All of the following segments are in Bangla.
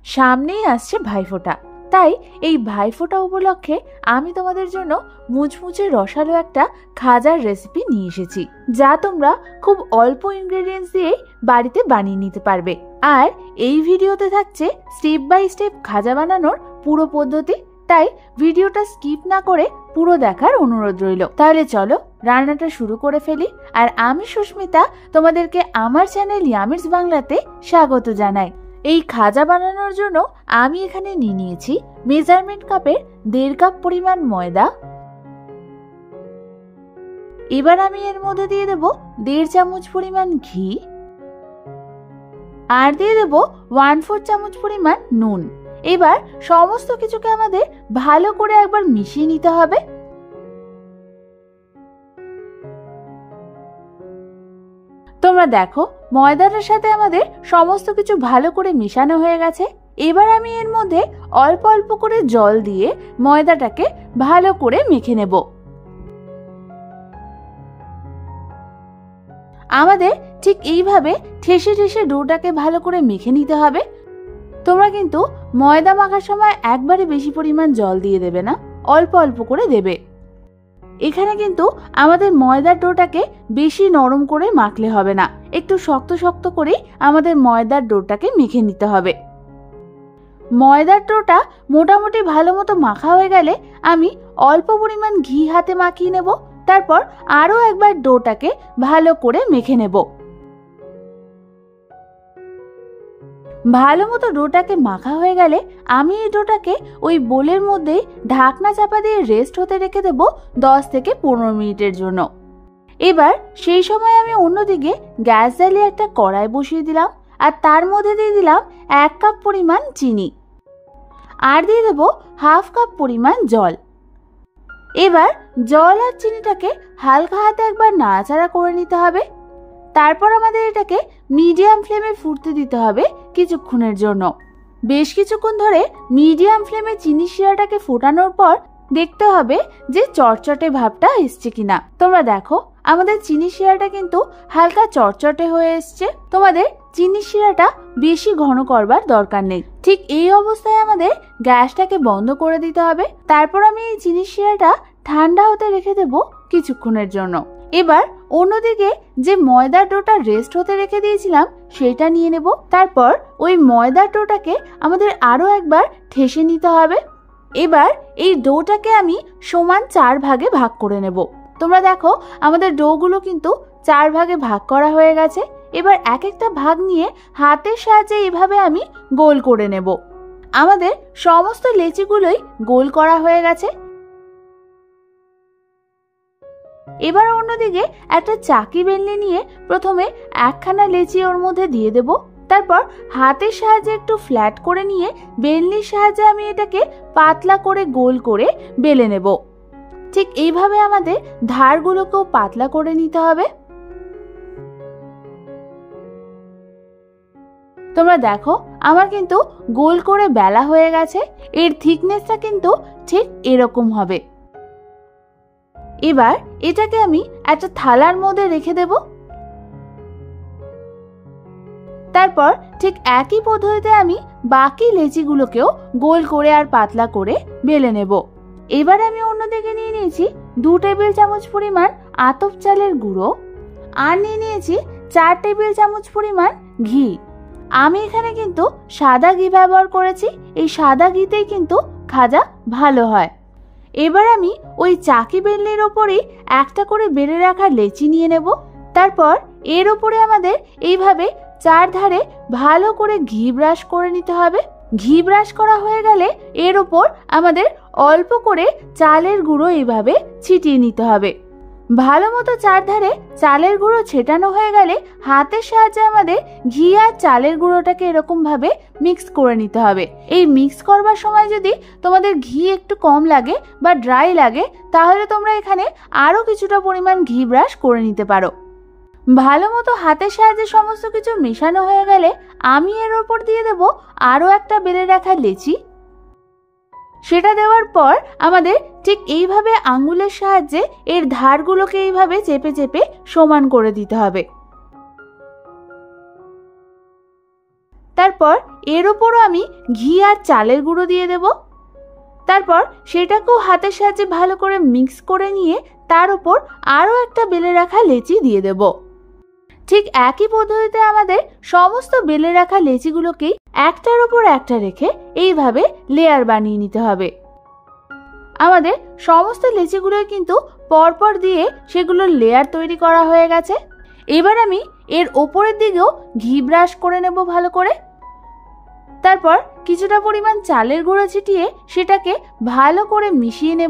সামনেই আসছে ভাইফোঁটা, তাই এই ভাইফোঁটা উপলক্ষে আমি তোমাদের জন্য মুচমুচে রসালো একটা খাজার রেসিপি নিয়ে এসেছি, যা তোমরা খুব অল্প ইনগ্রেডিয়েন্টস দিয়েই বাড়িতে বানিয়ে নিতে পারবে। আর এই ভিডিওতে থাকছে স্টেপ বাই স্টেপ খাজা বানানোর পুরো পদ্ধতি, তাই ভিডিওটা স্কিপ না করে পুরো দেখার অনুরোধ রইল। তাহলে চলো রান্নাটা শুরু করে ফেলি। আর আমি সুস্মিতা তোমাদেরকে আমার চ্যানেল ইয়ামিরস বাংলাতে স্বাগত জানাই। এই খাজা বানানোর জন্য আমি এখানে নিয়ে নিয়েছি মেজারমেন্ট কাপের 1.5 কাপ পরিমাণ ময়দা। এবার আমি এর মধ্যে দিয়ে দেব 1.5 চামচ পরিমাণ ঘি, আর দিয়ে দেব 1/4 চামচ পরিমাণ নুন। এবার সমস্ত কিছুকে আমাদের ভালো করে একবার মিশিয়ে নিতে হবে। তোমরা দেখো ময়দাটার সাথে আমাদের সমস্ত কিছু ভালো করে মিশানো হয়ে গেছে। এবার আমি এর মধ্যে অল্প অল্প করে জল দিয়ে ময়দাটাকে ভালো করে মেখে নেব। আমাদের ঠিক এইভাবে ঠেসে ঠেসে ডোটাকে ভালো করে মেখে নিতে হবে। তোমরা কিন্তু ময়দা মাখার সময় একবারে বেশি পরিমাণ জল দিয়ে দেবে না, অল্প অল্প করে দেবে। এখানে কিন্তু আমাদের ময়দার ডোটাকে বেশি নরম করে মাখলে হবে না, একটু শক্ত শক্ত করে আমাদের ময়দার ডোটাকে মেখে নিতে হবে। ময়দার ডোটা মোটামুটি ভালো মতো মাখা হয়ে গেলে আমি অল্প পরিমাণ ঘি হাতে মাখিয়ে নেব। তারপর আরো একবার ডোটাকে ভালো করে মেখে নেব। ভালো মতো ডোটাকে মাখা হয়ে গেলে আমি এই ডোটাকে ওই বোলের মধ্যে ঢাকনা চাপা দিয়ে রেস্ট হতে রেখে দেব 10 থেকে 15 মিনিটের জন্য। এবার সেই সময় আমি অন্যদিকে গ্যাস জ্বালিয়ে একটা কড়াই বসিয়ে দিলাম, আর তার মধ্যে দিয়ে দিলাম 1 কাপ পরিমাণ চিনি, আর দিয়ে দেব 1/2 কাপ পরিমাণ জল। এবার জল আর চিনিটাকে হালকা হাতে একবার নাড়াচাড়া করে নিতে হবে। তারপর আমাদের এটাকে মিডিয়াম ফ্লেমে ফুটতে দিতে হবে কিছুক্ষণের জন্য। বেশ কিছুক্ষণ ধরে মিডিয়াম ফ্লেমে চিনি শিরাটাকে ফোটানোর পর দেখতে হবে যে চটচটে ভাবটা এসছে কিনা। তোমরা দেখো আমাদের চিনি শিরাটা কিন্তু হালকা চটচটে হয়ে এসছে। তোমাদের চিনি শিরাটা বেশি ঘন করবার দরকার নেই। ঠিক এই অবস্থায় আমাদের গ্যাসটাকে বন্ধ করে দিতে হবে। তারপর আমি এই চিনি শিরাটা ঠান্ডা হতে রেখে দেব কিছুক্ষণের জন্য। এবার অন্যদিকে যে ময়দার ডোটা রেস্ট হতে রেখে দিয়েছিলাম সেটা নিয়ে নেব। তারপর ওই ময়দার ডোটাকে আমাদের আরো একবার ঠেসে নিতে হবে। এবার এই ডোটাকে আমি সমান 4 ভাগে ভাগ করে নেব। তোমরা দেখো আমাদের ডোগুলো কিন্তু 4 ভাগে ভাগ করা হয়ে গেছে। এবার এক একটা ভাগ নিয়ে হাতের সাহায্যে এভাবে আমি গোল করে নেব। আমাদের সমস্ত লেচিগুলোই গোল করা হয়ে গেছে। এবার অন্যদিকে একটা চাকি বেলনি নিয়ে প্রথমে একখানা লেচি ওর মধ্যে দিয়ে দেব। তারপর হাতের সাহায্যে একটু ফ্ল্যাট করে নিয়ে বেলনির সাহায্যে আমি এটাকে পাতলা করে গোল করে বেলে নেব। ঠিক এইভাবে আমাদের ধারগুলোকেও পাতলা করে নিতে হবে। তোমরা দেখো আমার কিন্তু গোল করে বেলা হয়ে গেছে। এর থিকনেসটা কিন্তু ঠিক এরকম হবে। এবার এটাকে আমি একটা থালার মধ্যে রেখে দেব। তারপর ঠিক একই পদ্ধতিতে আমি বাকি লেচিগুলোকেও গোল করে আর পাতলা করে বেলে নেব। এবার আমি অন্যদিকে নিয়ে নিয়েছি 2 টেবিল চামচ পরিমাণ আতপ চালের গুঁড়ো, আর নিয়ে নিয়েছি 4 টেবিল চামচ পরিমাণ ঘি। আমি এখানে কিন্তু সাদা ঘি ব্যবহার করেছি। এই সাদা ঘিতেই কিন্তু খাজা ভালো হয়। এবার আমি ওই চাকি বেলনির ওপরেই একটা করে বেলে রাখা লেচি নিয়ে নেব। তারপর এর ওপরে আমাদের এইভাবে 4 ধারে ভালো করে ঘি ব্রাশ করে নিতে হবে। ঘি ব্রাশ করা হয়ে গেলে এর ওপর আমাদের অল্প করে চালের গুঁড়ো এইভাবে ছিটিয়ে নিতে হবে। ভালো মতো 4 ধারে চালের গুঁড়ো ছেটানো হয়ে গেলে হাতের সাহায্যে আমাদের ঘি আর চালের গুঁড়োটাকে এরকম ভাবে মিক্স করে নিতে হবে। এই মিক্স করবার সময় যদি তোমাদের ঘি একটু কম লাগে বা ড্রাই লাগে তাহলে তোমরা এখানে আরো কিছুটা পরিমাণ ঘি ব্রাশ করে নিতে পারো। ভালো মতো হাতের সাহায্যে সমস্ত কিছু মেশানো হয়ে গেলে আমি এর ওপর দিয়ে দেব আরো একটা বেলে রাখা লেচি। সেটা দেওয়ার পর আমাদের ঠিক এইভাবে আঙ্গুলের সাহায্যে এর ধারগুলোকে এইভাবে চেপে চেপে সমান করে দিতে হবে। তারপর এর উপরও আমি ঘি আর চালের গুঁড়ো দিয়ে দেব। তারপর সেটাকেও হাতের সাহায্যে ভালো করে মিক্স করে নিয়ে তার উপর আরও একটা বেলে রাখা লেচি দিয়ে দেব। ঠিক একই পদ্ধতিতে আমাদের সমস্ত বেলে রাখা লেচিগুলোকেই একটার উপর একটা রেখে এইভাবে লেয়ার বানিয়ে নিতে হবে। আমাদের সমস্ত লেচিগুলোই কিন্তু পরপর দিয়ে সেগুলোর লেয়ার তৈরি করা হয়ে গেছে। এবার আমি এর ওপরের দিকেও ঘি ব্রাশ করে নেব ভালো করে। তারপর কিছুটা পরিমাণ চালের গুঁড়ো ছিটিয়ে সেটাকে ভালো করে মিশিয়ে নেব।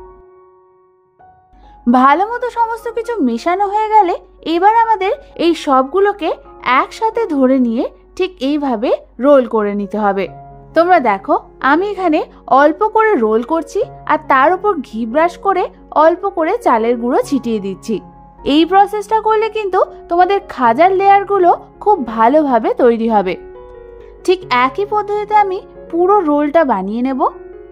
ভালো মতো সমস্ত কিছু মেশানো হয়ে গেলে এবার আমাদের এই সবগুলোকে একসাথে ধরে নিয়ে ঠিক এইভাবে রোল করে নিতে হবে। তোমরা দেখো আমি এখানে অল্প করে রোল করছি আর তার উপর ঘি ব্রাশ করে অল্প করে চালের গুঁড়ো ছিটিয়ে দিচ্ছি। এই প্রসেসটা করলে কিন্তু তোমাদের খাজার লেয়ারগুলো খুব ভালোভাবে তৈরি হবে। ঠিক একই পদ্ধতিতে আমি পুরো রোলটা বানিয়ে নেব।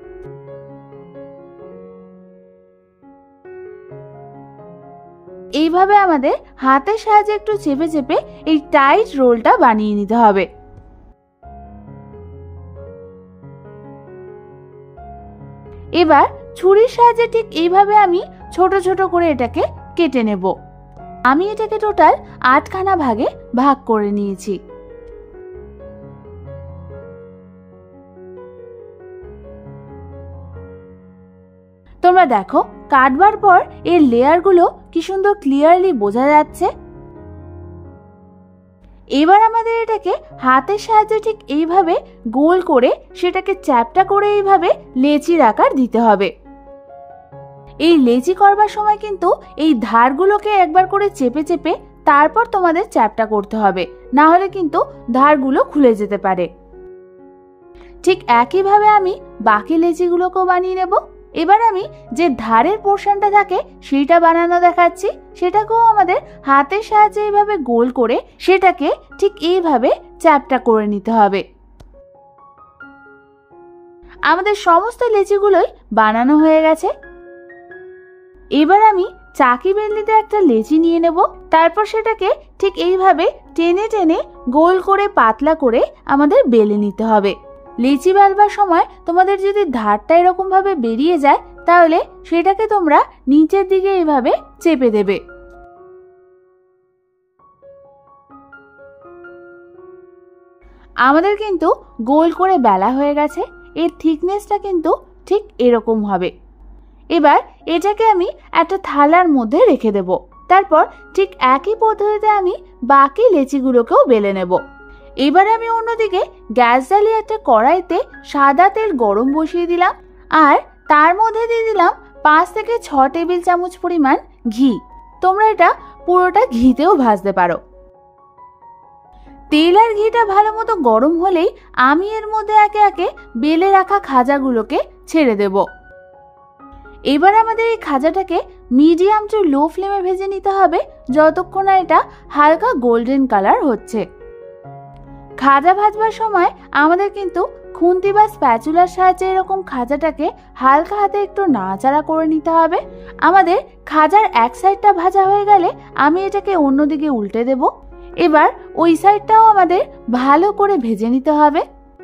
এইভাবে আমাদের হাতের সাহায্যে একটু চেপে চেপে এই টাইট রোলটা বানিয়ে নিতে হবে। এবার ছুরির সাহায্যে ঠিক এইভাবে আমি ছোট ছোট করে এটাকে কেটে নেব। আমি এটাকে টোটাল 8খানা ভাগে ভাগ করে নিয়েছি। তোমরা দেখো কাটবার পর এর লেয়ারগুলো কি সুন্দর ক্লিয়ারলি বোঝা যাচ্ছে। এবার আমাদের এটাকে হাতের সাহায্যে ঠিক এইভাবে গোল করে সেটাকে চ্যাপ্টা করে এইভাবে লেচির আকার দিতে হবে। এই লেচি করবার সময় কিন্তু এই ধারগুলোকে একবার করে চেপে চেপে তারপর তোমাদের চ্যাপ্টা করতে হবে, না হলে কিন্তু ধারগুলো খুলে যেতে পারে। ঠিক একইভাবে আমি বাকি লেচিগুলোকেও বানিয়ে নেব। এবার আমি যে ধারের পোর্শনটা থাকে সেটা বানানো দেখাচ্ছি। সেটাকেও আমাদের হাতের সাহায্যে এইভাবে গোল করে সেটাকে ঠিক এইভাবে চ্যাপ্টা করে নিতে হবে। আমাদের সমস্ত লেচিগুলোই বানানো হয়ে গেছে। এবার আমি চাকি বেলনিতে একটা লেচি নিয়ে নেব। তারপর সেটাকে ঠিক এইভাবে টেনে টেনে গোল করে পাতলা করে আমাদের বেলে নিতে হবে। লিচি বেলবার সময় তোমাদের যদি ধারটা এরকম ভাবে বেরিয়ে যায় তাহলে সেটাকে তোমরা নিচের দিকে এইভাবে চেপে দেবে। আমাদের কিন্তু গোল করে বেলা হয়ে গেছে। এর থিকনেসটা কিন্তু ঠিক এরকম হবে। এবার এটাকে আমি একটা থালার মধ্যে রেখে দেব। তারপর ঠিক একই পদ্ধতিতে আমি বাকি লেচিগুলোকেও বেলে নেব। এবার আমি অন্যদিকে গ্যাস জ্বালিয়ে একটা কড়াইতে সাদা তেল গরম বসিয়ে দিলাম আর তার মধ্যে দিয়ে দিলাম 5 থেকে 6 টেবিল চামচ পরিমাণ ঘি। তোমরা এটা পুরোটা ঘিতেও ভাজতে পারো। তেল আর ঘিটা ভালো মতো গরম হলেই আমি এর মধ্যে একে একে বেলে রাখা খাজাগুলোকে ছেড়ে দেব। এবার আমাদের এই খাজাটাকে মিডিয়াম টু লো ফ্লেমে ভেজে নিতে হবে যতক্ষণ না এটা হালকা গোল্ডেন কালার হচ্ছে। খাজা ভাজবার সময় আমাদের কিন্তু খুন্তি বা স্প্যাচুলার সাহায্যে এরকম খাজাটাকে হালকা হাতে একটু নাড়াচাড়া করে নিতে হবে। আমাদের খাজার এক সাইডটা ভাজা হয়ে গেলে আমি এটাকে অন্যদিকে উল্টে দেব। এবার ওই সাইডটাও আমাদের ভালো করে ভেজে নিতে হবে।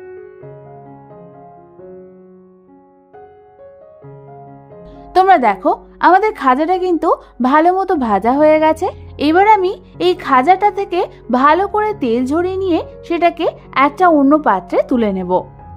তোমরা দেখো আমাদের খাজাটা কিন্তু ভালো মতো ভাজা হয়ে গেছে। এবার আমি এই খাজাটা থেকে ভালো করে তেল ঝরিয়ে নিয়ে সেটাকে একটা অন্য পাত্রে তুলে নেব।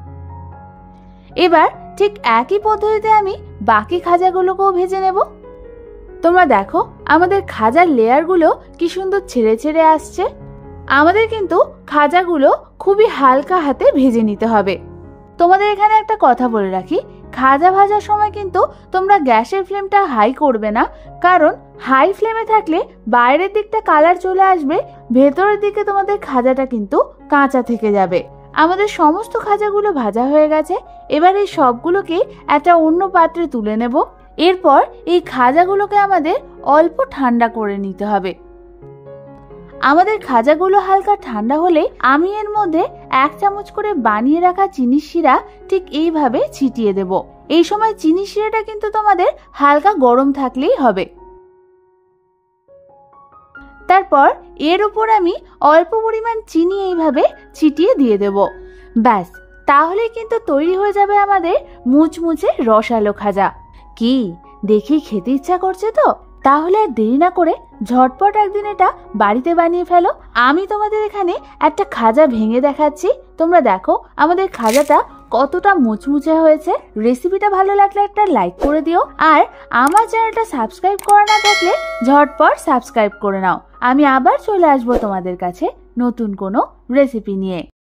এবার ঠিক একই পদ্ধতিতে আমি বাকি খাজাগুলোকেও ভেজে নেব। তোমরা দেখো আমাদের খাজার লেয়ারগুলো কি সুন্দর ছেড়ে ছেড়ে আসছে। আমাদের কিন্তু খাজাগুলো খুবই হালকা হাতে ভেজে নিতে হবে। তোমাদের এখানে একটা কথা বলে রাখি, খাজা ভাজার সময় কিন্তু তোমরা গ্যাসের ফ্লেমটা হাই করবে না, কারণ হাই ফ্লেমে থাকলে বাইরের দিকটা কালার চলে আসবে, ভেতরের দিকে তোমাদের খাজাটা কিন্তু কাঁচা থেকে যাবে। আমাদের সমস্ত খাজাগুলো ভাজা হয়ে গেছে। এবার এই সবগুলোকে একটা অন্য পাত্রে তুলে নেব। এরপর এই খাজাগুলোকে আমাদের অল্প ঠান্ডা করে নিতে হবে। আমাদের খাজাগুলো হালকা ঠান্ডা হলে আমি এর মধ্যে 1 চামচ করে বানিয়ে রাখা চিনির শিরা ঠিক এইভাবে ছিটিয়ে দেব। এই সময় চিনির শিরাটা কিন্তু তোমাদের হালকা গরম থাকলেই হবে। তারপর এর উপর আমি অল্প পরিমাণ চিনি এইভাবে ছিটিয়ে দিয়ে দেব। ব্যাস, তাহলে কিন্তু তৈরি হয়ে যাবে আমাদের মুচমুচে রসালো খাজা। কি, দেখি খেতে ইচ্ছা করছে তো? তাহলে আর দেরি না করে ঝটপট একদিন এটা বাড়িতে বানিয়ে ফেলো। আমি তোমাদের এখানে একটা খাজা ভেঙে দেখাচ্ছি, তোমরা দেখো আমাদের খাজাটা কতটা মুচমুচে হয়েছে। রেসিপিটা ভালো লাগলে একটা লাইক করে দিও, আর আমার চ্যানেলটা সাবস্ক্রাইব করা না থাকলে ঝটপট সাবস্ক্রাইব করে নাও। আমি আবার চলে আসবো তোমাদের কাছে নতুন কোনো রেসিপি নিয়ে।